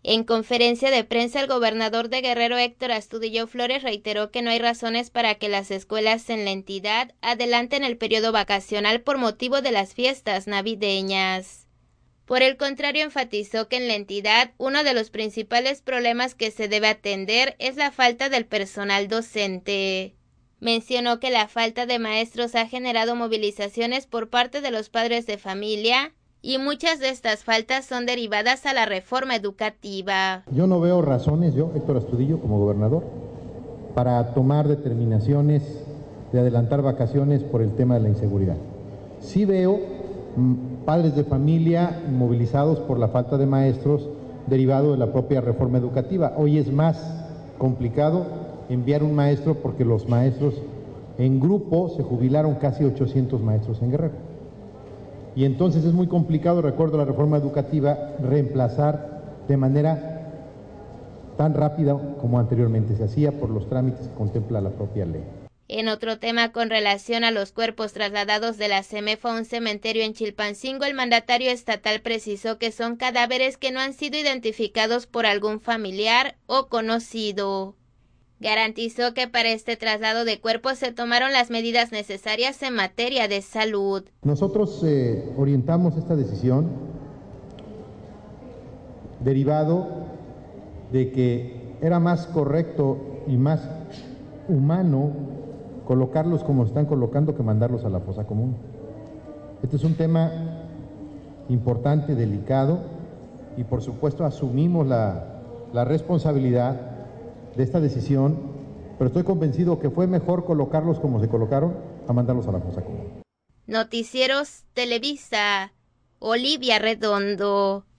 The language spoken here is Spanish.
En conferencia de prensa, el gobernador de Guerrero, Héctor Astudillo Flores, reiteró que no hay razones para que las escuelas en la entidad adelanten el periodo vacacional por motivo de las fiestas navideñas. Por el contrario, enfatizó que en la entidad uno de los principales problemas que se debe atender es la falta del personal docente. Mencionó que la falta de maestros ha generado movilizaciones por parte de los padres de familia, y muchas de estas faltas son derivadas a la reforma educativa. Yo no veo razones, Héctor Astudillo, como gobernador, para tomar determinaciones de adelantar vacaciones por el tema de la inseguridad. Sí veo padres de familia movilizados por la falta de maestros derivado de la propia reforma educativa. Hoy es más complicado enviar un maestro porque los maestros en grupo se jubilaron casi 800 maestros en Guerrero. Y entonces es muy complicado, recuerdo la reforma educativa, reemplazar de manera tan rápida como anteriormente se hacía por los trámites que contempla la propia ley. En otro tema con relación a los cuerpos trasladados de la CEMEFO a un cementerio en Chilpancingo, el mandatario estatal precisó que son cadáveres que no han sido identificados por algún familiar o conocido. Garantizó que para este traslado de cuerpos se tomaron las medidas necesarias en materia de salud. Nosotros orientamos esta decisión derivado de que era más correcto y más humano colocarlos como están colocando que mandarlos a la fosa común. Este es un tema importante, delicado, y por supuesto asumimos la responsabilidad de esta decisión, pero estoy convencido que fue mejor colocarlos como se colocaron a mandarlos a la fosa común. Noticieros Televisa, Olivia Redondo.